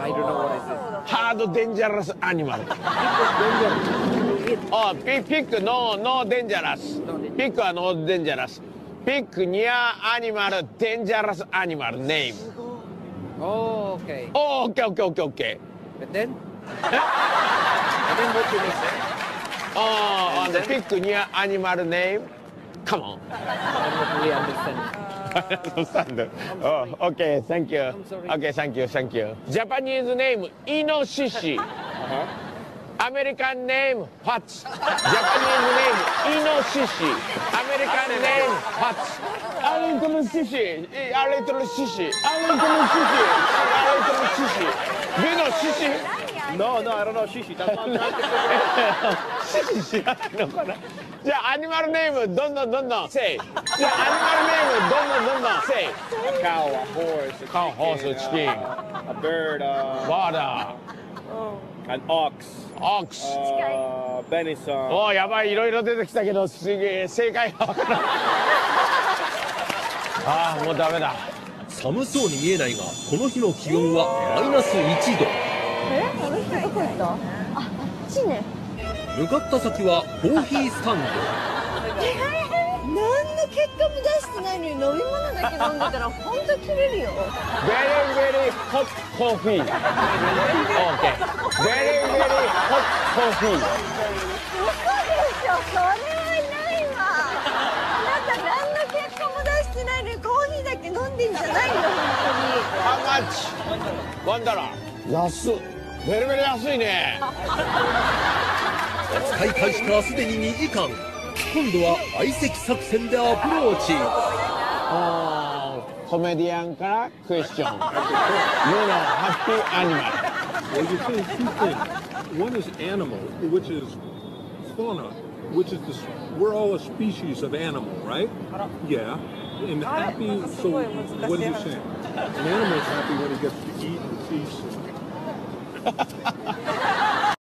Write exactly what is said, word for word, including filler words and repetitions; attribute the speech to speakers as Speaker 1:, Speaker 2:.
Speaker 1: I don't know what is it.
Speaker 2: Hard dangerous animal. Oh, pig, pig, no, no dangerous. Pig は no dangerous. Pig near animal, dangerous animal name.
Speaker 1: Oh, okay.
Speaker 2: Oh, okay, okay, okay, okay.
Speaker 1: But then? And then what do they say?
Speaker 2: Oh, and the pig near animal name. Come on.
Speaker 1: I'm not really understanding.
Speaker 2: Understand. Oh, okay, thank you.
Speaker 1: I'm sorry.
Speaker 2: Okay, thank you, thank you. Japanese name, Inoshishi.
Speaker 1: Uh-huh.
Speaker 2: American name, Pats. Japanese name, Inoshishi. American name, Pats. A little shishi, a little shishi, a little shishi, a little shishi. Do you know shishi?
Speaker 3: No, no, I don't know shishi. That's not
Speaker 2: shishi 知らないのかな。じゃあアニマルネームどんどんどんどん say。じゃあアニマルネームどんどんどんどん say。
Speaker 3: a cow, a horse, a
Speaker 2: Cow, horse,
Speaker 3: chicken,
Speaker 2: chicken.
Speaker 3: uh, a bird, uh,
Speaker 2: Water,
Speaker 3: an ox,
Speaker 2: ox.
Speaker 3: uh, venison.
Speaker 2: おーやばいいろいろ出てきたけどすげえ正解がわからない。ああもうダメだ。
Speaker 4: 寒そうに見えないが、この日の気温はマイナスいちど。
Speaker 5: え、あの人どこ行った？あ、あっちね。
Speaker 4: 向かった先はコーヒースタンド。
Speaker 5: えー、何の結果も出してないのに飲み物だけ飲んでたら本当切れるよ。
Speaker 2: Very very hot coffee. Okay. Very very hot coffee.
Speaker 5: 嘘でしょ、それはないわ。あなた何の結果も出してないのにコーヒーだけ飲んでんじゃないよ、
Speaker 2: How much? ワンダラー。安っ。ベルベル安いね。
Speaker 4: 使い開始からすでににじかん。今度は相席作戦でアプローチ。
Speaker 2: コメディアンからクエスチョン。You know, happy animal.
Speaker 6: Well, you say two things. One is animal, which is fauna, which is the, we're all a species of animal, right? Yeah. And happy, so what is he saying? An animal is happy when he gets to eat and feast.